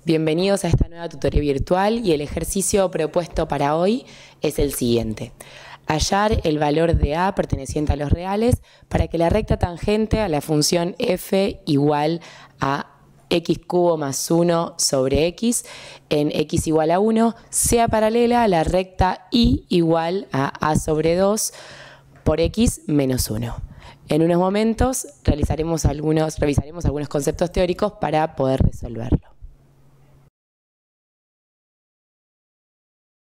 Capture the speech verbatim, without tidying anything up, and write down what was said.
Bienvenidos a esta nueva tutoría virtual y el ejercicio propuesto para hoy es el siguiente. Hallar el valor de a perteneciente a los reales para que la recta tangente a la función f igual a x cubo más uno sobre x en x igual a uno sea paralela a la recta y igual a a sobre dos por x menos uno. En unos momentos realizaremos algunos, revisaremos algunos conceptos teóricos para poder resolverlo.